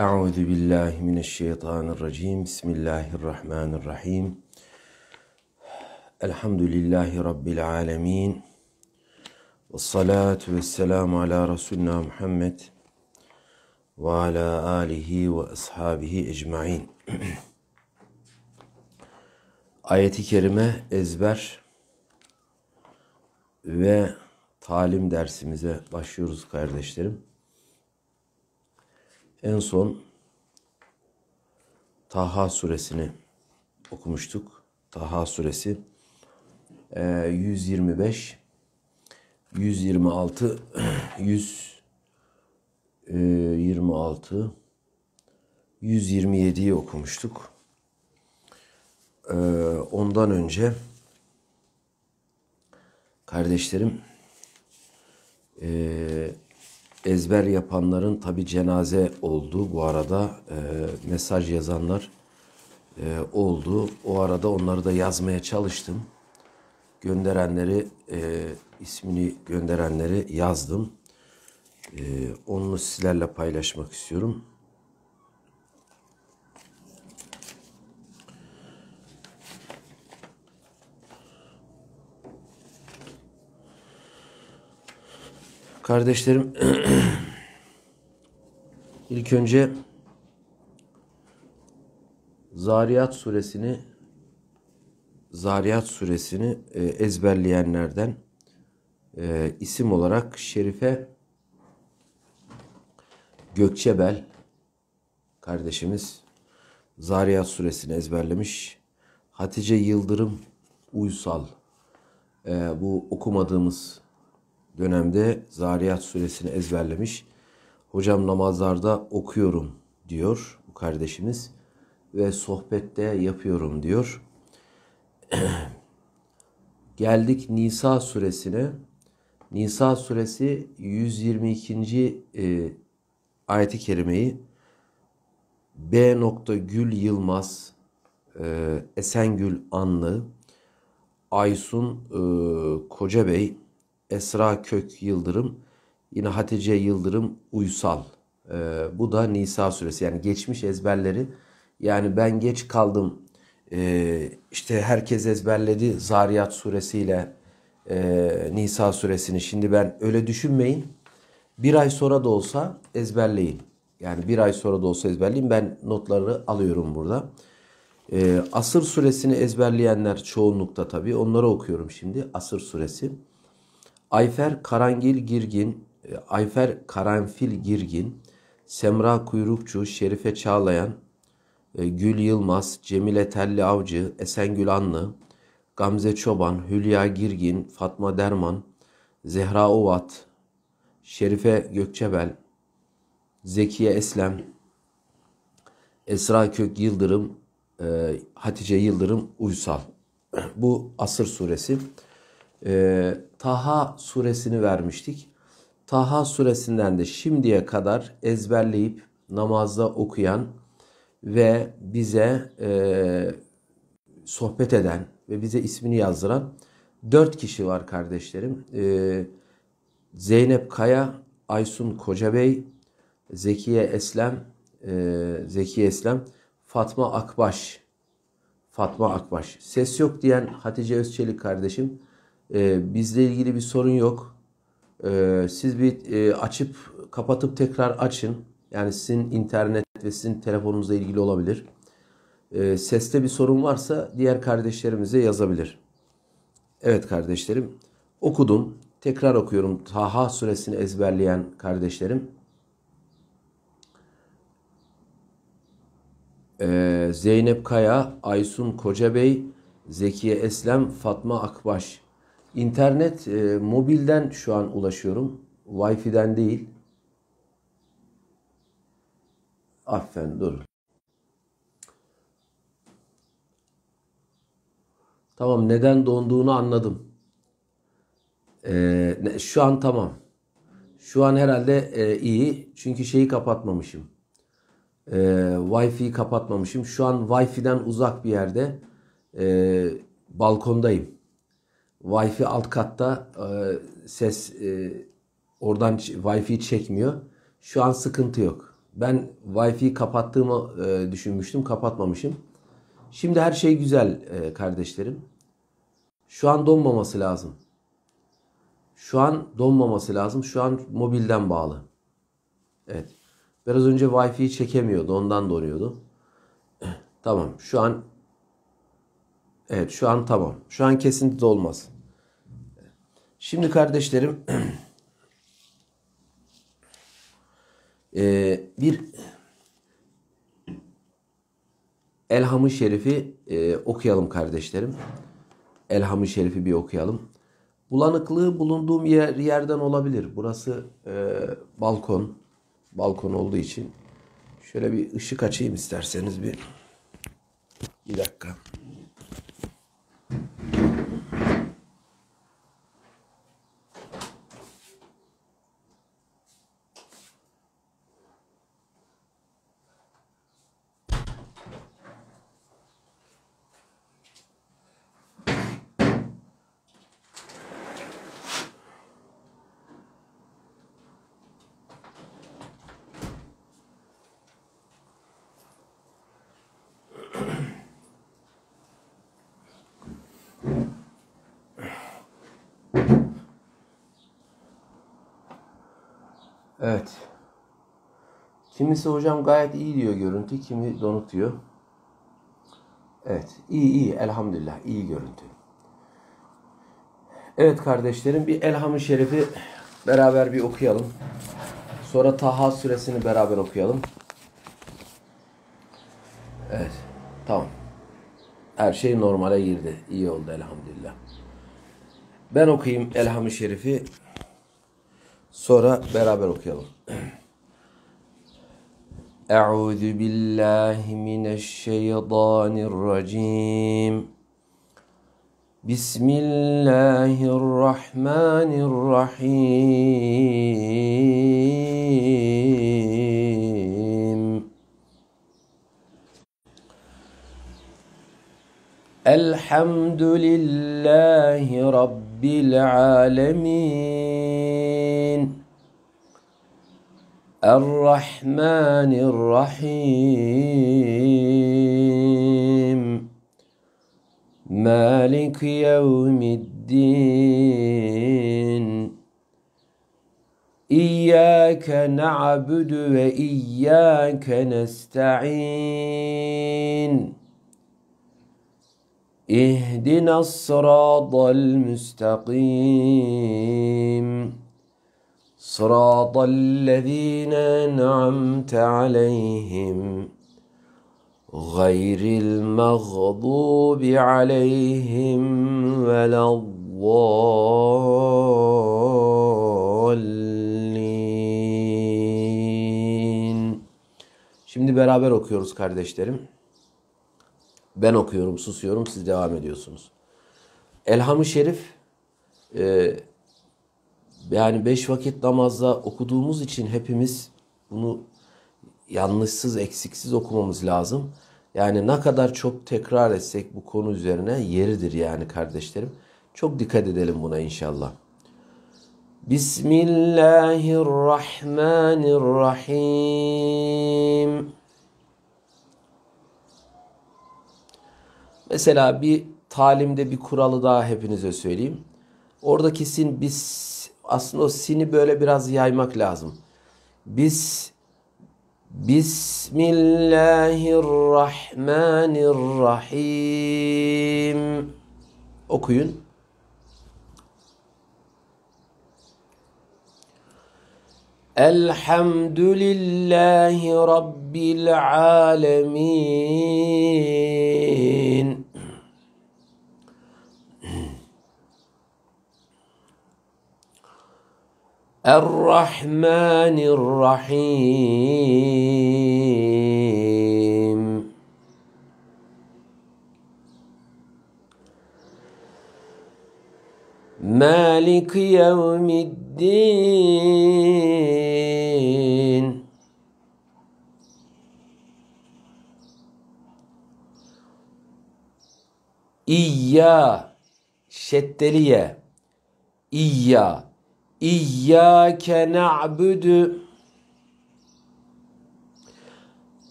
Euzu billahi mineşşeytanirracim. Bismillahirrahmanirrahim. Elhamdülillahi rabbil alamin. Ves salatu vesselamu ala Resulina Muhammed ve ala alihi ve ashabihi ecmaîn. Ayet-i kerime ezber ve talim dersimize başlıyoruz kardeşlerim. En son Taha suresini okumuştuk. Taha suresi 125, 126, 126, 127'yi okumuştuk. Ondan önce kardeşlerim ezber yapanların tabi cenaze oldu. Bu arada mesaj yazanlar oldu. O arada onları da yazmaya çalıştım. Gönderenleri, ismini gönderenleri yazdım. Onu sizlerle paylaşmak istiyorum. Kardeşlerim, ilk önce Zariyat suresini ezberleyenlerden isim olarak Şerife Gökçebel kardeşimiz Zariyat suresini ezberlemiş. Hatice Yıldırım Uysal bu okumadığımız dönemde Zariyat suresini ezberlemiş. Hocam namazlarda okuyorum diyor bu kardeşimiz ve sohbette yapıyorum diyor. Geldik Nisa suresine. Nisa suresi 122. Ayet-i kerimeyi B. Gül Yılmaz, Esengül Anlı, Aysun Kocabey, Esra Kök Yıldırım, yine Hatice Yıldırım Uysal. Bu da Nisa suresi. Yani geçmiş ezberleri. Yani ben geç kaldım. İşte herkes ezberledi Zariyat suresiyle Nisa suresini. Şimdi ben öyle düşünmeyin. Bir ay sonra da olsa ezberleyin. Yani bir ay sonra da olsa ezberleyin. Ben notları alıyorum burada. Asır suresini ezberleyenler çoğunlukta tabii. Onları okuyorum şimdi. Asır suresi. Ayfer Karanfil Girgin, Semra Kuyrukçu, Şerife Çağlayan, Gül Yılmaz, Cemile Telli Avcı, Esengül Anlı, Gamze Çoban, Hülya Girgin, Fatma Derman, Zehra Ovat, Şerife Gökçebel, Zekiye Eslem, Esra Kök Yıldırım, Hatice Yıldırım Uysal. Bu Asır suresi. Taha suresini vermiştik. Taha suresinden de şimdiye kadar ezberleyip namazda okuyan ve bize sohbet eden ve bize ismini yazdıran 4 kişi var kardeşlerim. Zeynep Kaya, Aysun Kocabey, Zekiye Eslem, Fatma Akbaş. Ses yok diyen Hatice Özçelik kardeşim. Bizle ilgili bir sorun yok. Siz bir açıp kapatıp tekrar açın. Yani sizin internet ve sizin telefonunuzla ilgili olabilir. Seste bir sorun varsa diğer kardeşlerimize yazabilir. Evet kardeşlerim, okudum. Tekrar okuyorum. Taha suresini ezberleyen kardeşlerim. Zeynep Kaya, Aysun Kocabey, Zekiye Eslem, Fatma Akbaş. İnternet mobilden şu an ulaşıyorum. Wi-Fi'den değil. Aferin, dur. Tamam, neden donduğunu anladım. Şu an tamam. Şu an herhalde iyi. Çünkü şeyi kapatmamışım. Wi-Fi'yi kapatmamışım. Şu an Wi-Fi'den uzak bir yerde balkondayım. Wi-Fi alt katta ses oradan Wi-Fi çekmiyor. Şu an sıkıntı yok. Ben Wi-Fi'yi kapattığımı düşünmüştüm. Kapatmamışım. Şimdi her şey güzel kardeşlerim. Şu an donmaması lazım. Şu an donmaması lazım. Şu an mobilden bağlı. Evet. Biraz önce Wi-Fi'yi çekemiyordu. Ondan donuyordu. Tamam. Şu an evet, şu an tamam. Şu an kesinti de olmaz. Şimdi kardeşlerim bir Elham-ı Şerif'i okuyalım kardeşlerim. Elham-ı Şerif'i bir okuyalım. Bulanıklığı bulunduğum yerden olabilir. Burası balkon. Balkon olduğu için. Şöyle bir ışık açayım isterseniz bir. Bir dakika. Evet. Kimisi hocam gayet iyi diyor görüntü. Kimi donuk diyor. Evet. İyi elhamdülillah. İyi görüntü. Evet kardeşlerim, bir Elham-ı Şerif'i beraber bir okuyalım. Sonra Taha suresini beraber okuyalım. Evet. Tamam. Her şey normale girdi. İyi oldu elhamdülillah. Ben okuyayım Elham-ı Şerif'i. Sonra beraber okuyalım. Euzu billahi mineşşeytanirracim. Bismillahirrahmanirrahim. Elhamdülillahi Rabbil alemin. Errahmanirrahim. Malik yevmiddin. İyyâke na'budu ve iyyâke nesta'in. İhdina s-sıratal müstakim. Sıratallezîne en'amte aleyhim. Gayril mağdubi aleyhim veleddallin. Şimdi beraber okuyoruz kardeşlerim. Ben okuyorum, susuyorum, siz devam ediyorsunuz. Elham-ı Şerif yani 5 vakit namazda okuduğumuz için hepimiz bunu yanlışsız, eksiksiz okumamız lazım. Yani ne kadar çok tekrar etsek bu konu üzerine yeridir yani kardeşlerim. Çok dikkat edelim buna inşallah. Bismillahirrahmanirrahim. Mesela bir talimde bir kuralı daha hepinize söyleyeyim. Oradaki sin, aslında o sini böyle biraz yaymak lazım. Bismillahirrahmanirrahim. Okuyun. Elhamdülillahi Rabbil alemin. Errahmanirrahim. Malik yevmiddin. İyya, şeddeliye, İyyâke na'budu.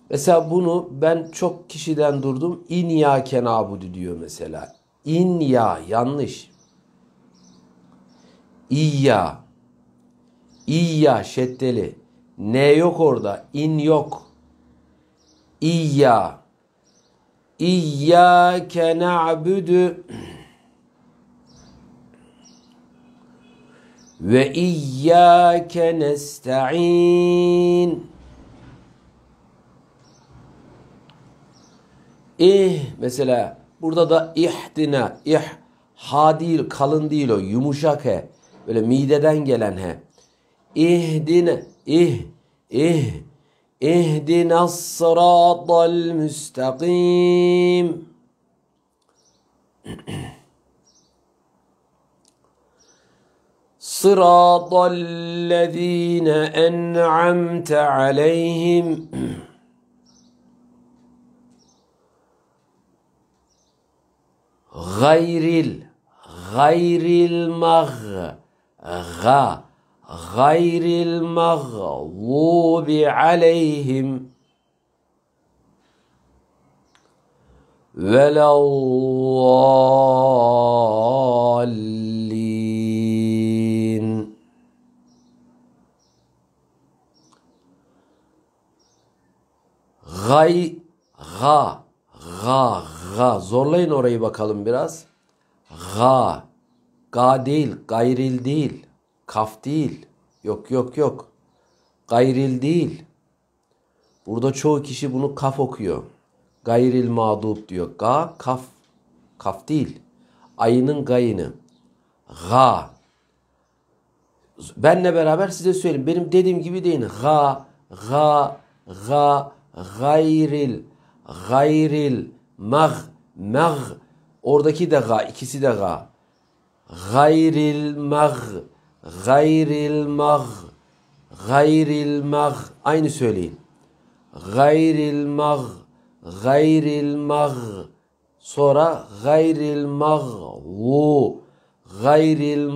Mesela bunu ben çok kişiden durdum. İyyâke na'budu diyor mesela. İnya yanlış. İyya. İyya şeddeli. Ne yok orada? İn yok. İyya. İyyâke na'budu ve iyyâke nesta'in. Mesela burada da ihdina. Ha değil, kalın değil o. Yumuşak he. Böyle mideden gelen he. İhdina. İhdinas sıratal müstakim. Sıratallezine en'amte aleyhim. Gayril mağlubi aleyhim velallallin. Zorlayın orayı bakalım biraz. Ga değil, gayril değil. Kaf değil. Yok. Gayril değil. Burada çoğu kişi bunu kaf okuyor. Gayril mağdup diyor. Kaf. Kaf değil. Ayının gayını. Ga. Benle beraber size söyleyeyim. Benim dediğim gibi deyin. Gayril. Mag. Oradaki de ga. İkisi de ga. Gayril mag. Aynı söyleyin. Gayril mag. Sonra gayril mağlu. Gayril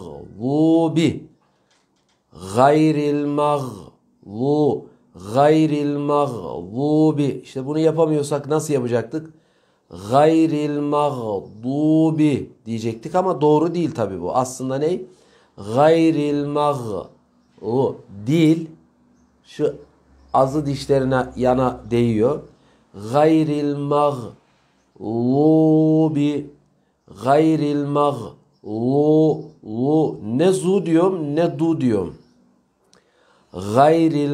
mağlubi. İşte bunu yapamıyorsak nasıl yapacaktık? Gayril mağdubi diyecektik ama doğru değil tabi bu. Aslında ne? Gayril mağlu. Dil şu azı dişlerine yana değiyor. Gayril mağlubi. Gayril mağlu. Ne zu diyorum ne du diyorum. Gayril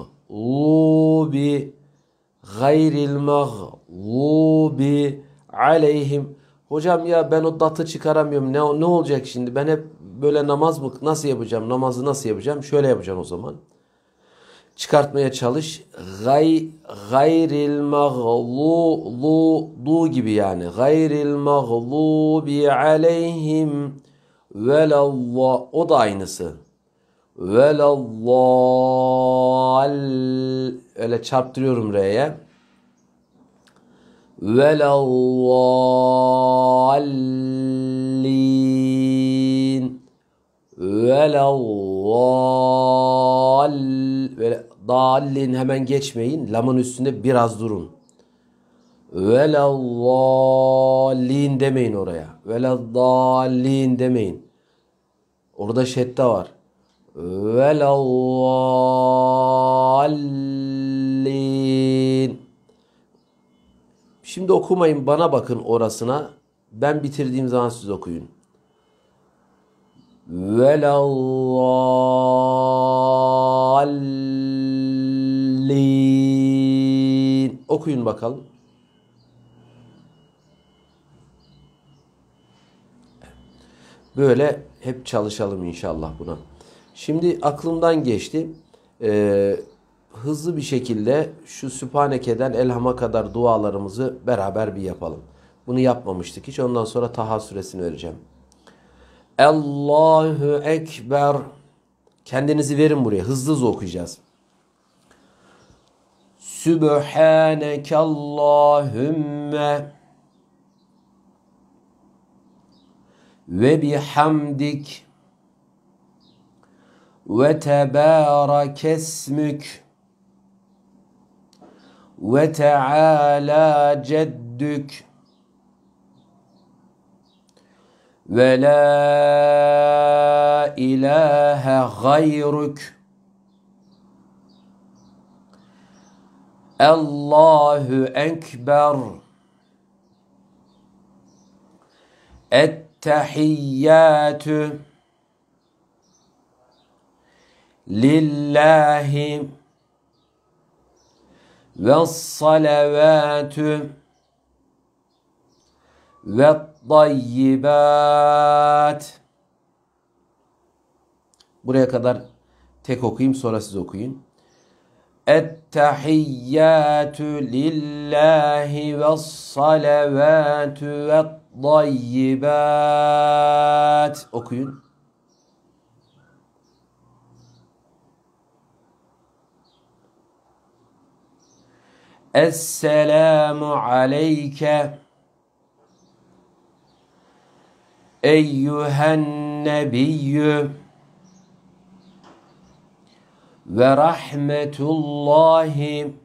mağlubi aleyhim. Hocam ya ben o datı çıkaramıyorum. Ne olacak şimdi? Ben hep böyle namaz mı nasıl yapacağım? Namazı nasıl yapacağım? Şöyle yapacağım o zaman. Çıkartmaya çalış. Gayril mağlubu gibi yani. Gayril mağlubi aleyhim velallah. O da aynısı. Velallal. Öyle çarptırıyorum R'ye. Velallallin. Böyle dallin hemen geçmeyin. Lamın üstünde biraz durun. Velallallin demeyin oraya. Velallallin demeyin. Orada şedde var. Velallallin. Şimdi okumayın, bana bakın orasına. Ben bitirdiğim zaman siz okuyun. Velallallin. Okuyun bakalım. Böyle hep çalışalım inşallah buna. Şimdi aklımdan geçti. Hızlı bir şekilde şu Sübhaneke'den Elham'a kadar dualarımızı beraber bir yapalım. Bunu yapmamıştık hiç. Ondan sonra Taha suresini vereceğim. Allahu Ekber. Kendinizi verin buraya. Hızlı hızlı okuyacağız. Sübhaneke Allahümme ve bihamdik ve tebâreke esmük ve teala ceddük ve la ilahe gayrük. Allahu ekber. Ettehiyyatü lillahi ve's-salavatü ve't-tayyibat. Buraya kadar tek okuyayım, sonra siz okuyun. Ettehiyyatü lillahi ve's-salavatü ve't-tayyibat. Okuyun. Esselamu aleyke eyyühen nebiyyü ve rahmetullahi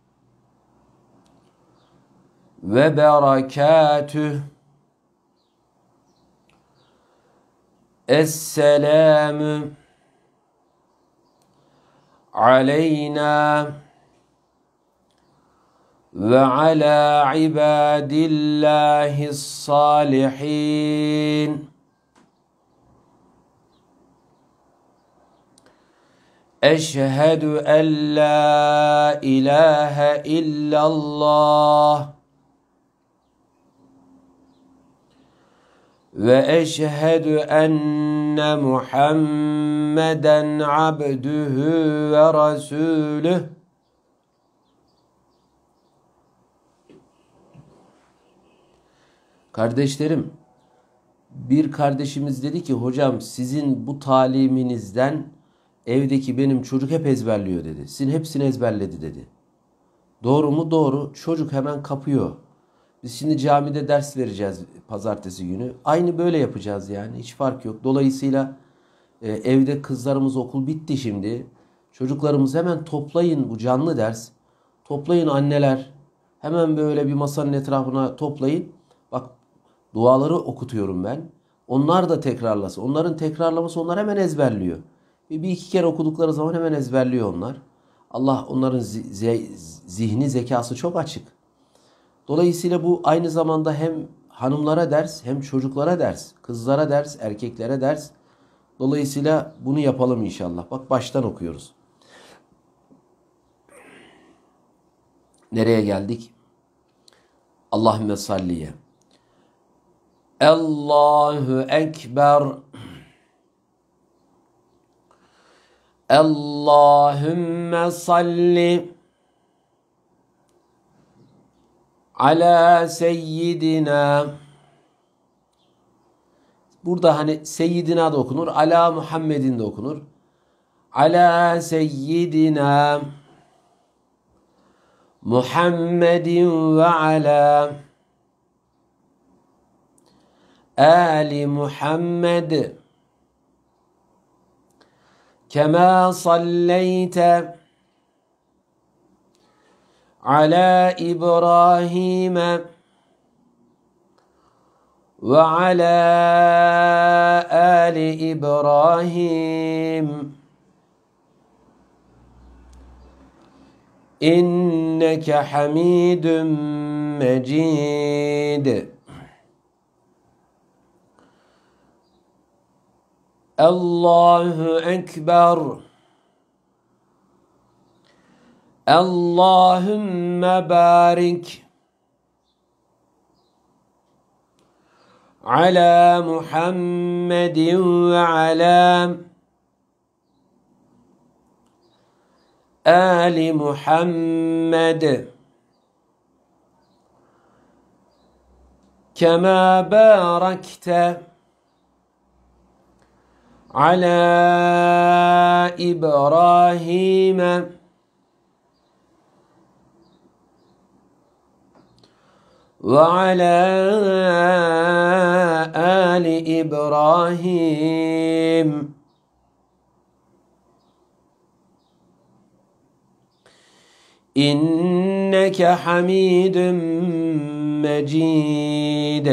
ve berekatüh. Esselamu aleyna ve ala ibadillahis salihin. Eşhedü en la ilahe illallah ve eşhedü enne Muhammeden abdühü ve rasûlüh. Kardeşlerim, bir kardeşimiz dedi ki hocam sizin bu taliminizden evdeki benim çocuk hep ezberliyor dedi. Sizin hepsini ezberledi dedi. Doğru mu? Doğru. Çocuk hemen kapıyor. Biz şimdi camide ders vereceğiz pazartesi günü. Aynı böyle yapacağız yani. Hiç fark yok. Dolayısıyla evde kızlarımız okul bitti şimdi. Çocuklarımız hemen toplayın, bu canlı ders. Toplayın anneler. Hemen böyle bir masanın etrafına toplayın. Bak duaları okutuyorum ben. Onlar da tekrarlasın. Onların tekrarlaması onlar hemen ezberliyor. Bir iki kere okudukları zaman hemen ezberliyor onlar. Allah onların zihni, zekası çok açık. Dolayısıyla bu aynı zamanda hem hanımlara ders, hem çocuklara ders, kızlara ders, erkeklere ders. Dolayısıyla bunu yapalım inşallah. Bak baştan okuyoruz. Nereye geldik? Allahümme salliye. Allahu Ekber. Allahümme salli ala seyyidina. Burada hani seyyidina da okunur, ala Muhammedin de okunur. Ala seyyidina Muhammedin ve ala Ali Muhammed kema salleyte ala İbrahim ve ala Ali İbrahim inneke hamidun mecid. Allahu Ekber. Allahümme barik ala Muhammedin ve ala Ali Muhammed kema barakte ala İbrahim ve ala Ali İbrahim إنك حميد مجيد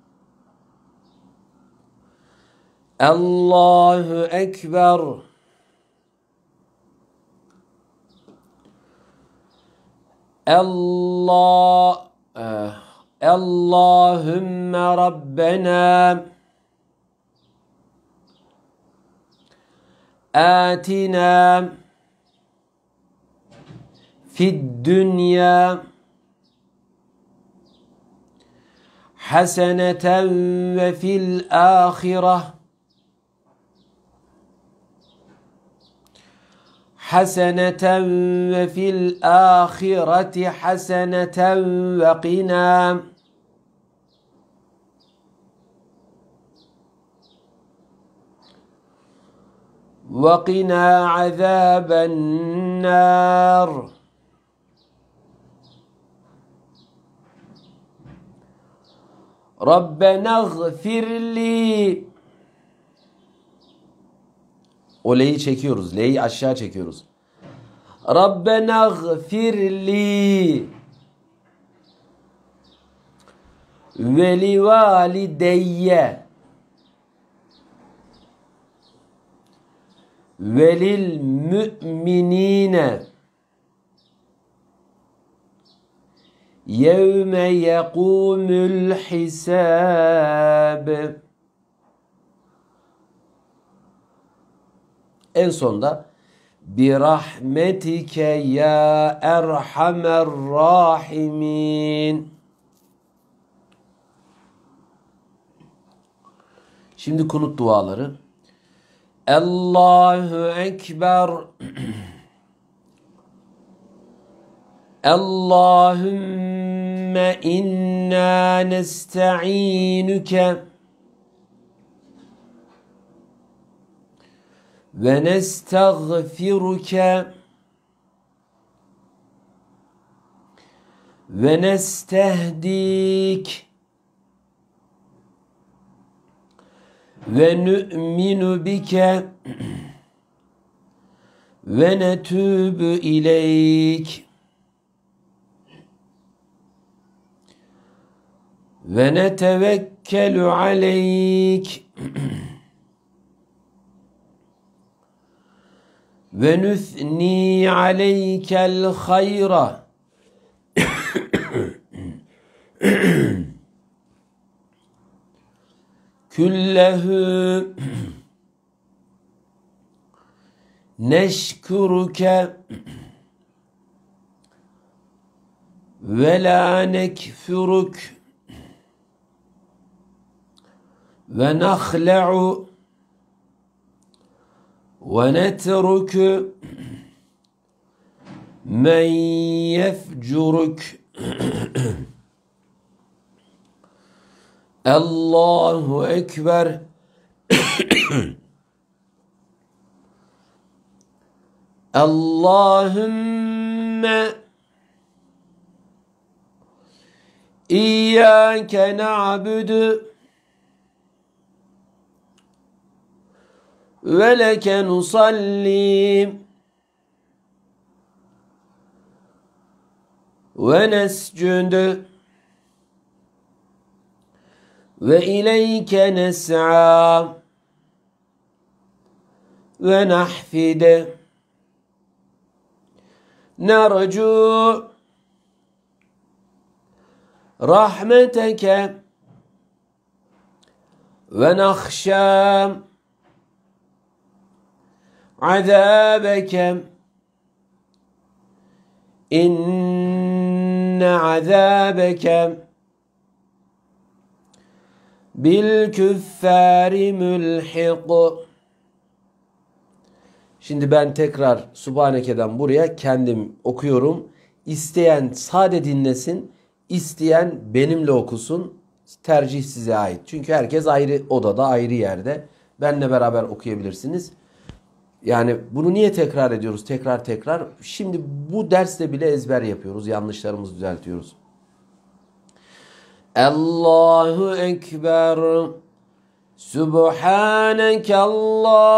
الله أكبر اللهم ربنا آتنا في الدنيا حسنة وفي الآخرة حسنة وفي الآخرة حسنة وقنا عذاب النار ربنا اغفر لي. O le'yi çekiyoruz. Le'yi aşağı çekiyoruz. Rabbena gfirli ve li valideyye ve lil müminine yevme yekumul hisab. En sonda bi rahmetike ya erhamer rahimin. Şimdi kunut duaları. Allahu Ekber. Allahümme inna nesta'inuke ve nestağfiruke ve nestehdik ve nu'minu bike ve netûbü ileyk ve netevekkelu aleyk ve nüthni aleykel hayra küllehu neşkuruke ve la nekfuruk ve nahla'u ve netruku men yefcuruk. Allahu Ekber. Allahümme İyyâke na'budu ve leke nusalli ve nescudu ve ileyke nes'a ve nahfide nercu rahmeteke ve nakhşa azabeke inne azabeke bil küffâri mülhik. Şimdi ben tekrar Subhaneke'den buraya kendim okuyorum. İsteyen sade dinlesin, isteyen benimle okusun. Tercih size ait. Çünkü herkes ayrı odada, ayrı yerde. Benle beraber okuyabilirsiniz. Yani bunu niye tekrar ediyoruz? Tekrar. Şimdi bu derste bile ezber yapıyoruz. Yanlışlarımızı düzeltiyoruz. Allahu Ekber. Subhaneke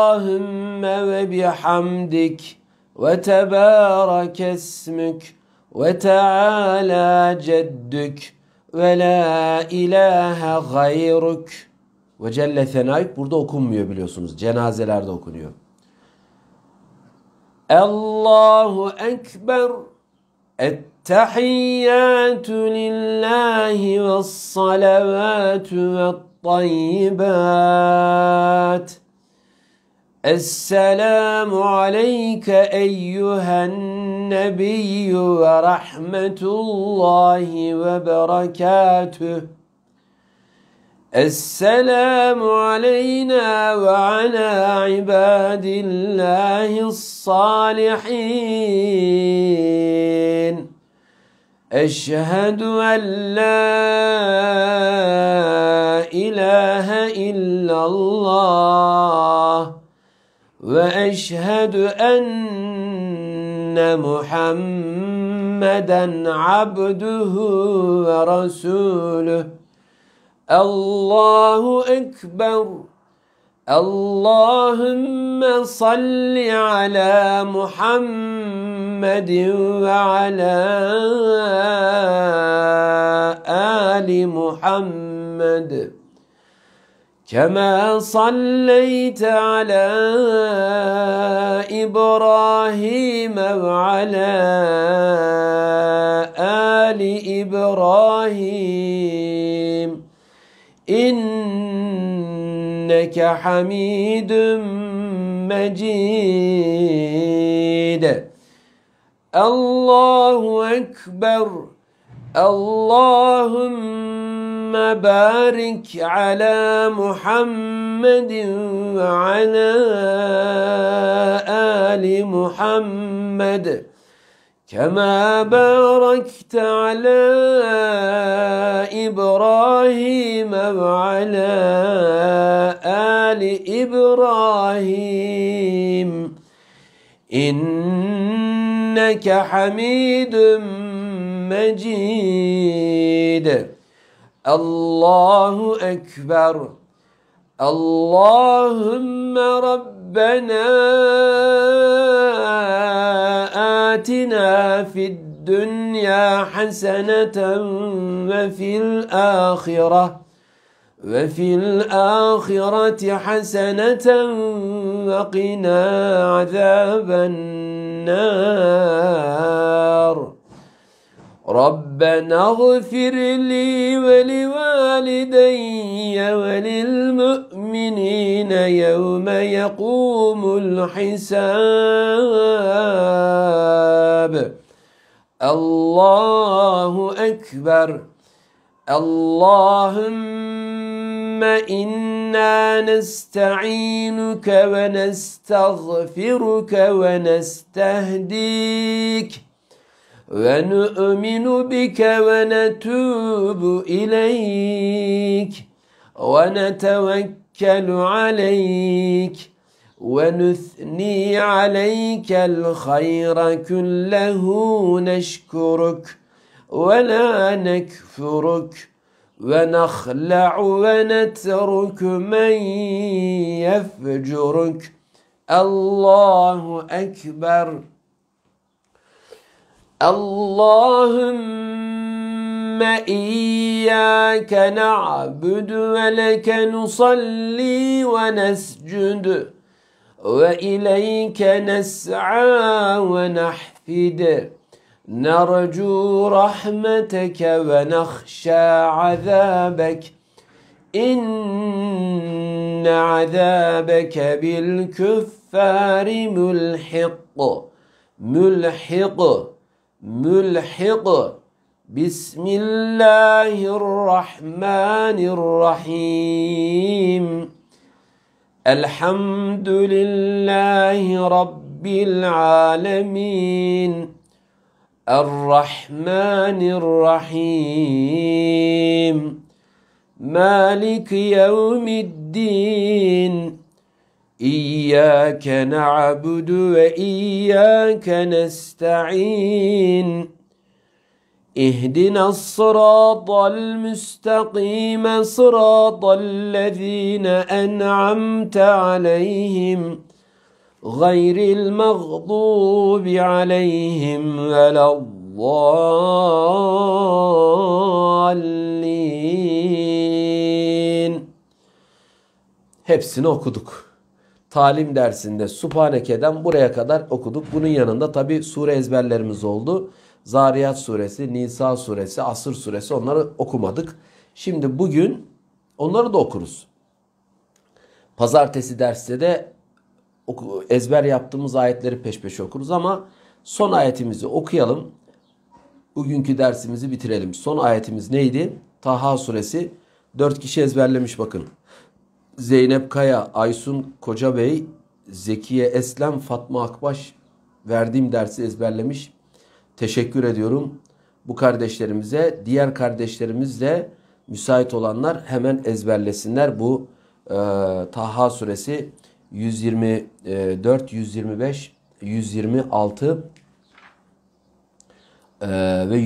Allahümme ve bihamdik ve tebâreke esmük وتعالى جدك ولا إله غيرك. Ve Celle Senayk burada okunmuyor biliyorsunuz. Cenazelerde okunuyor. Allahu Ekber. Ettehiyyatü lillahi ve's-salavatü ve't-tayyibat. Esselamu aleyke eyyühen nebiyyü ve rahmetullahi ve berekatüh. Esselamu aleyna ve ala ibadillahi's-salihin. Eşhedü en la ilahe illallah ve eşhedü enne Muhammeden abduhu ve rasuluh. Allahu Ekber. Allahümme salli ala Muhammedin ve ala ali Muhammed. Kema salleyte ala İbrahim ve ala ali İbrahim. İnneke hamidun mecid. Allahu Ekber. Allahümme barik ala Muhammedin ve ala ali Muhammed. Kema barakte ala İbrahim ve ala ali İbrahim. İnneke hamidun mecid. Allahu Ekber. Allahümme Rabbena atina fid dünya haseneten ve fil ahireti haseneten ve qina azaben nar. Rabbena gfir li ve li valideyye ve lil mü'minine yevme yekumul hisab. Allahu Ekber. Allahümme inna nesta'inuke ve nestağfiruke ve nestehdik. Ve nu'minu bike ve netubu ileyk ve netevekkelu aleyk ve nuthni aleykel hayra kullehu neşkuruk ve la nekfuruk ve nakhla'u ve netruk men yefcuruk. Allahu Ekber. Allahümme iyyâke na'budu ve leke nusalli ve nescud ve ileyke nes'a ve nahfid. Nercu rahmeteke ve nekhşâ azâbek. İnne azâbeke bil küffâri mulhiq. Bismillahirrahmanirrahim. Elhamdülillahi Rabbil alemin. Errahmanirrahim. Maliki yevmiddin. İyyâke na'budu ve iyyâke nesta'in. İhdinas sıratal müstakîme sıratallezîne en'amte aleyhim gayril mağdûbi aleyhim veleddâlîn. veleddallin. Hepsini okuduk. Talim dersinde Subhaneke'den buraya kadar okuduk. Bunun yanında tabi sure ezberlerimiz oldu. Zariyat suresi, Nisa suresi, Asr suresi, onları okumadık. Şimdi bugün onları da okuruz. Pazartesi derste de ezber yaptığımız ayetleri peş peşe okuruz ama son ayetimizi okuyalım. Bugünkü dersimizi bitirelim. Son ayetimiz neydi? Taha suresi. 4 kişi ezberlemiş bakın. Zeynep Kaya, Aysun Kocabey, Zekiye Eslem, Fatma Akbaş verdiğim dersi ezberlemiş. Teşekkür ediyorum bu kardeşlerimize. Diğer kardeşlerimiz de müsait olanlar hemen ezberlesinler. Bu Taha suresi 124, 125, 126 ve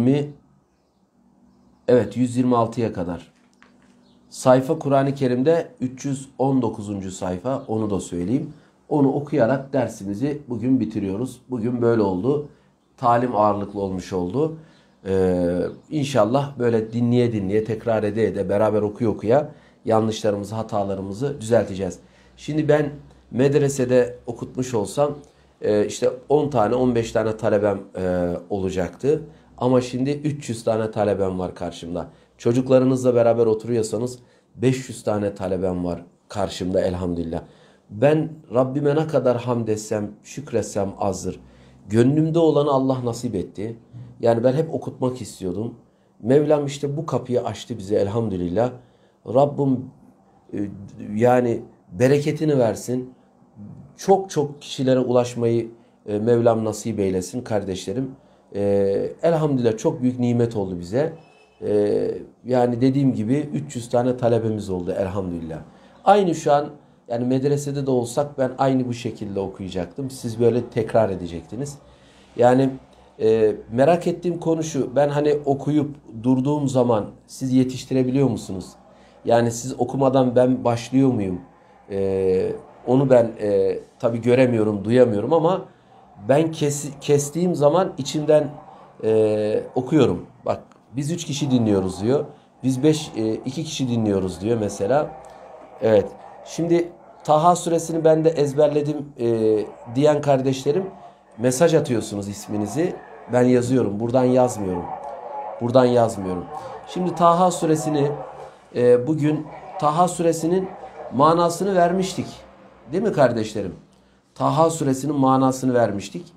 126'ya kadar. Sayfa Kur'an-ı Kerim'de 319. sayfa, onu da söyleyeyim. Onu okuyarak dersimizi bugün bitiriyoruz. Bugün böyle oldu. Talim ağırlıklı olmuş oldu. İnşallah böyle dinleye dinleye, tekrar ede ede, beraber okuya yanlışlarımızı, hatalarımızı düzelteceğiz. Şimdi ben medresede okutmuş olsam işte 10 tane, 15 tane talebem olacaktı. Ama şimdi 300 tane talebem var karşımda. Çocuklarınızla beraber oturuyorsanız 500 tane talebem var karşımda elhamdülillah. Ben Rabbime ne kadar hamd etsem, şükretsem azdır. Gönlümde olanı Allah nasip etti. Yani ben hep okutmak istiyordum. Mevlam işte bu kapıyı açtı bize elhamdülillah. Rabbim yani bereketini versin. Çok çok kişilere ulaşmayı Mevlam nasip eylesin kardeşlerim. Elhamdülillah çok büyük nimet oldu bize. Yani dediğim gibi 300 tane talebemiz oldu elhamdülillah. Aynı şu an yani medresede de olsak ben aynı bu şekilde okuyacaktım. Siz böyle tekrar edecektiniz. Yani merak ettiğim konu şu. Ben hani okuyup durduğum zaman siz yetiştirebiliyor musunuz? Yani siz okumadan ben başlıyor muyum? Onu ben tabii göremiyorum, duyamıyorum ama ben kestiğim zaman içimden okuyorum. Bak biz 3 kişi dinliyoruz diyor. Biz 2 kişi dinliyoruz diyor mesela. Evet. Şimdi Taha suresini ben de ezberledim diyen kardeşlerim mesaj atıyorsunuz isminizi. Ben yazıyorum. Buradan yazmıyorum. Buradan yazmıyorum. Şimdi Taha suresini bugün Taha suresinin manasını vermiştik. Değil mi kardeşlerim? Taha suresinin manasını vermiştik.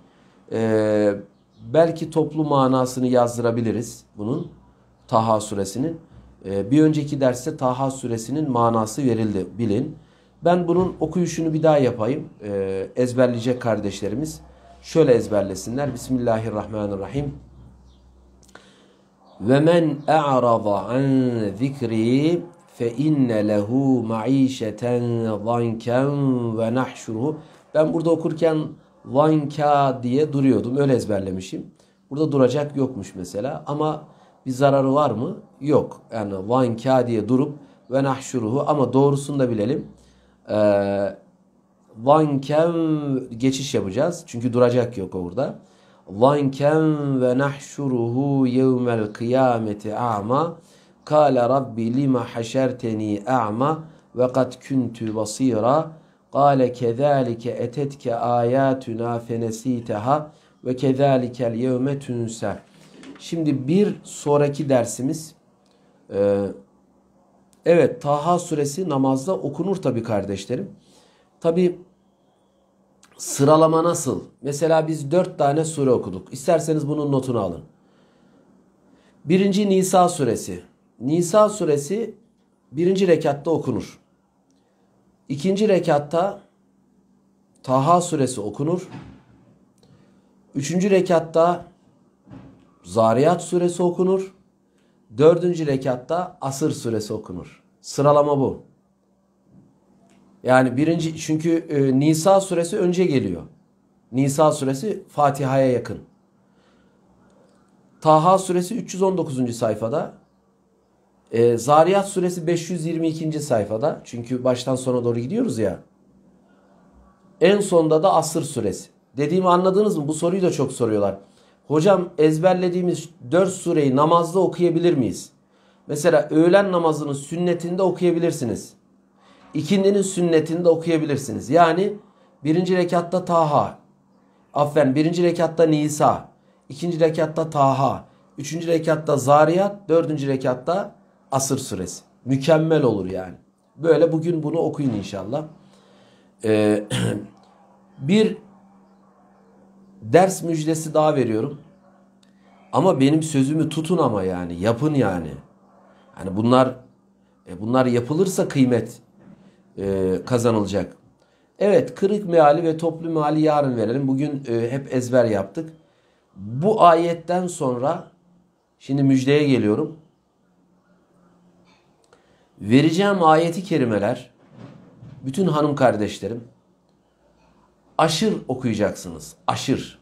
Belki toplu manasını yazdırabiliriz bunun. Taha suresinin. Bir önceki derste Taha suresinin manası verildi bilin. Ben bunun okuyuşunu bir daha yapayım. Ezberleyecek kardeşlerimiz şöyle ezberlesinler. Bismillahirrahmanirrahim. Ve men a'rada an zikri fe inne lehu ma'işeten zanken ve nahşuruhu. Ben burada okurken zanka diye duruyordum. Öyle ezberlemişim. Burada duracak yokmuş mesela. Ama bir zararı var mı? Yok. Yani zanka diye durup ve nahşuruhu, ama doğrusunu da bilelim. Zanken geçiş yapacağız. Çünkü duracak yok orada. Zanken ve nahşuruhu yevmel kıyameti a'ma. Kâle rabbi lima haşerteni a'ma ve kad kuntu basira. Kâle kezâlike etetke âyâtuna fenesîteha ve kezâlikel yevme tunsa. Şimdi bir sonraki dersimiz evet, Taha suresi namazda okunur tabi kardeşlerim. Tabi sıralama nasıl? Mesela biz 4 tane sure okuduk. İsterseniz bunun notunu alın. Birinci Nisa suresi. Nisa suresi birinci rekatta okunur. İkinci rekatta Taha suresi okunur. Üçüncü rekatta Zariyat suresi okunur. Dördüncü rekatta Asr suresi okunur. Sıralama bu. Yani birinci, çünkü Nisa suresi önce geliyor. Nisa suresi Fatiha'ya yakın. Taha suresi 319. sayfada. Zariyat suresi 522. sayfada. Çünkü baştan sona doğru gidiyoruz ya. En sonda da Asr suresi. Dediğimi anladınız mı? Bu soruyu da çok soruyorlar. Hocam ezberlediğimiz 4 sureyi namazda okuyabilir miyiz? Mesela öğlen namazının sünnetinde okuyabilirsiniz. İkindinin sünnetinde okuyabilirsiniz. Yani birinci rekatta Taha, birinci rekatta Nisa, ikinci rekatta Taha, üçüncü rekatta Zariyat, dördüncü rekatta Asır suresi. Mükemmel olur yani. Böyle bugün bunu okuyun inşallah. Bir ders müjdesi daha veriyorum. Ama benim sözümü tutun ama yani yapın yani. Yani bunlar yapılırsa kıymet kazanılacak. Evet, kırık meali ve toplu meali yarın verelim. Bugün hep ezber yaptık. Bu ayetten sonra şimdi müjdeye geliyorum. Vereceğim ayeti kerimeler bütün hanım kardeşlerim aşır okuyacaksınız. Aşır.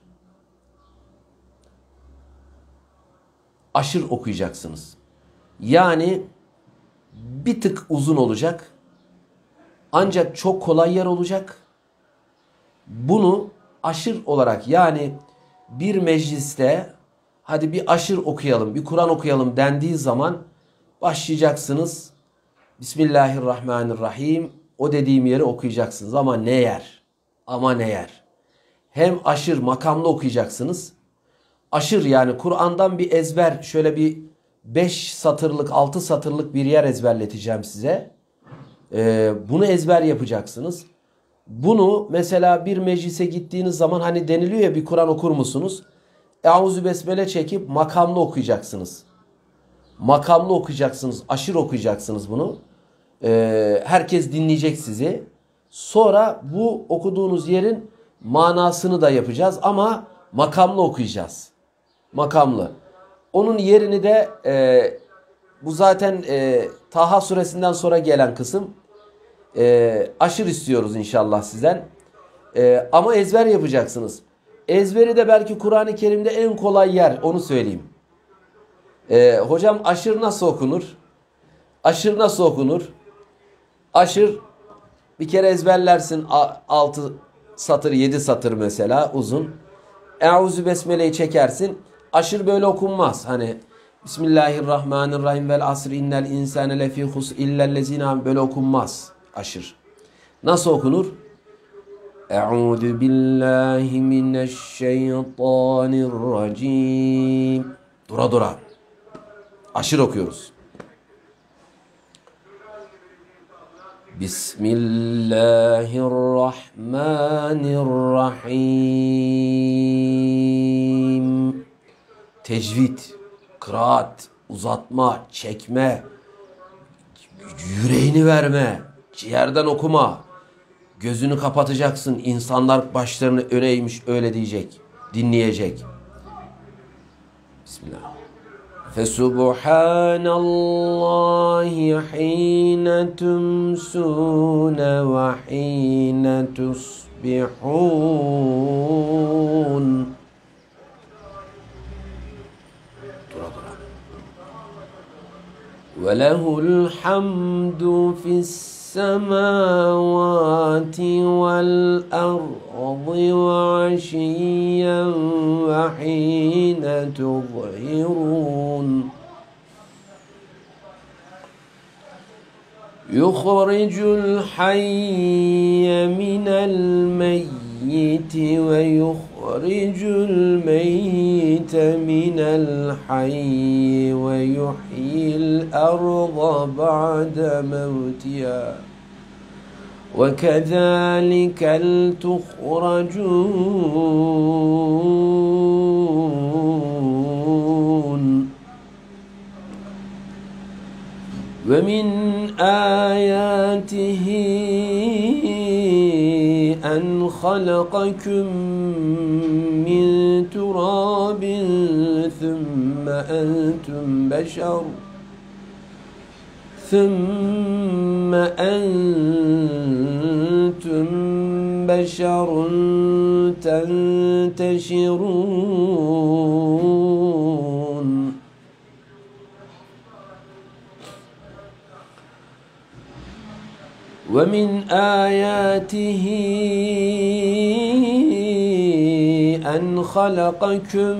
Aşır okuyacaksınız. Yani bir tık uzun olacak. Ancak çok kolay yer olacak. Bunu aşır olarak yani bir mecliste hadi bir aşır okuyalım, bir Kur'an okuyalım dendiği zaman başlayacaksınız. Bismillahirrahmanirrahim. O dediğim yeri okuyacaksınız ama ne yer? Ama ne yer? Hem aşır makamlı okuyacaksınız. Aşır yani Kur'an'dan bir ezber şöyle bir 5 satırlık 6 satırlık bir yer ezberleteceğim size. Bunu ezber yapacaksınız. Bunu mesela bir meclise gittiğiniz zaman hani deniliyor ya bir Kur'an okur musunuz? Eûzü besmele çekip makamlı okuyacaksınız. Makamlı okuyacaksınız. Aşır okuyacaksınız bunu. Herkes dinleyecek sizi. Sonra bu okuduğunuz yerin manasını da yapacağız ama makamlı okuyacağız. Makamlı. Onun yerini de bu zaten Taha suresinden sonra gelen kısım. Aşır istiyoruz inşallah sizden. Ama ezber yapacaksınız. Ezberi de belki Kur'an-ı Kerim'de en kolay yer. Onu söyleyeyim. Hocam aşır nasıl okunur? Aşır nasıl okunur? Aşır bir kere ezberlersin 6 satır 7 satır mesela uzun. Eûzü besmeleyi çekersin. Aşır böyle okunmaz. Hani Bismillahirrahmanirrahim vel asr innel insane lefî husr illellezîne böyle okunmaz aşır. Nasıl okunur? Eûzü billahi mineşşeytanirracim. Dura dura. Aşır okuyoruz. Bismillahirrahmanirrahim. Tecvid, kıraat, uzatma, çekme, yüreğini verme, ciğerden okuma. Gözünü kapatacaksın. İnsanlar başlarını öne eğmiş öyle diyecek. Dinleyecek. Bismillah. Fesubhanallahi hîne tumsûne ve hîne tusbihûn. Ve lehul hamdu fissemâvâti vel ardı ve aşiyyen ve hîne tuzhirûn. Yukhrijul hayye minel meyyiti ve yukhrijul meyyite minel hayyi ve yuhyil arda ba'de mevtiha ve kezâlikel tuhracûn. Ve min âyâtihi en halakakum min turabin thumma entum beşer tenteşirûn. ومن آياته أن خلقكم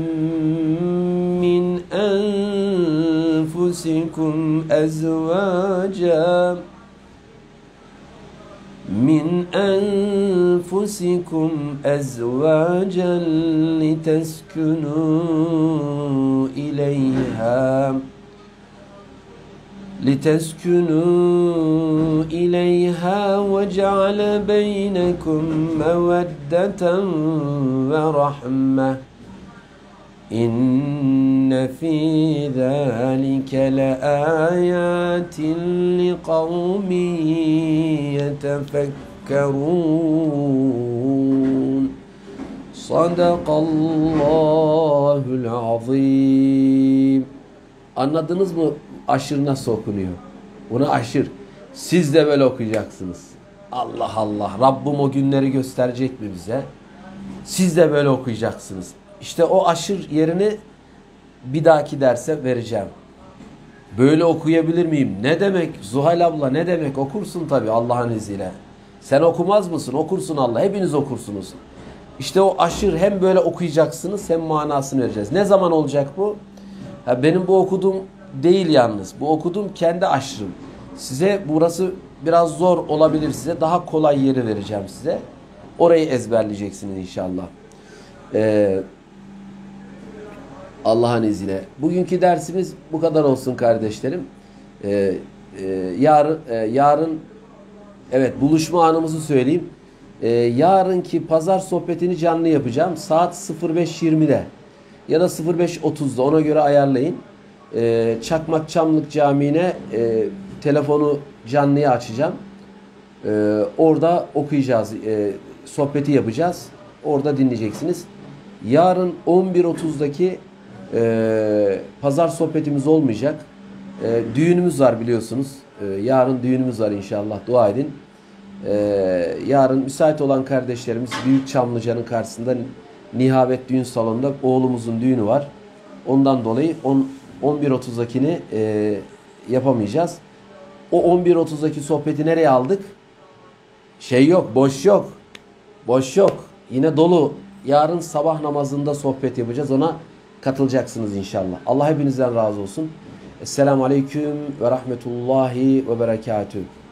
من أنفسكم أزواجا لتسكنوا إليها وجعل بينكم مودة ورحمة إن في ذلك لآيات لقوم يتفكرون Sadakallahul azim. Anladınız mı aşır nasıl okunuyor? Bunu aşır. Siz de böyle okuyacaksınız. Allah Allah. Rabbim o günleri gösterecek mi bize? Siz de böyle okuyacaksınız. İşte o aşır yerini bir dahaki derse vereceğim. Böyle okuyabilir miyim? Ne demek? Zuhal abla ne demek? Okursun tabii Allah'ın izniyle. Sen okumaz mısın? Okursun Allah. Hepiniz okursunuz. İşte o aşır hem böyle okuyacaksınız hem manasını vereceğiz. Ne zaman olacak bu? Benim bu okuduğum değil yalnız. Bu okuduğum kendi aşırım. Size burası biraz zor olabilir size. Daha kolay yeri vereceğim size. Orayı ezberleyeceksiniz inşallah. Allah'ın izniyle. Bugünkü dersimiz bu kadar olsun kardeşlerim. Yarın evet buluşma anımızı söyleyeyim. Yarınki pazar sohbetini canlı yapacağım. Saat 05.20'de ya da 05.30'da ona göre ayarlayın. Çakmak Çamlık Camii'ne telefonu canlıya açacağım. Orada okuyacağız. Sohbeti yapacağız. Orada dinleyeceksiniz. Yarın 11.30'daki pazar sohbetimiz olmayacak. Düğünümüz var biliyorsunuz. Yarın düğünümüz var inşallah. Dua edin. Yarın müsait olan kardeşlerimiz Büyük Çamlıca'nın karşısında Nihavet Düğün Salonu'nda oğlumuzun düğünü var. Ondan dolayı 11.30'dakini yapamayacağız. O 11.30'daki sohbeti nereye aldık? Yok, boş yok. Boş yok. Yine dolu. Yarın sabah namazında sohbet yapacağız. Ona katılacaksınız inşallah. Allah hepinizden razı olsun. Esselamu Aleyküm ve Rahmetullahi ve Berekatühü.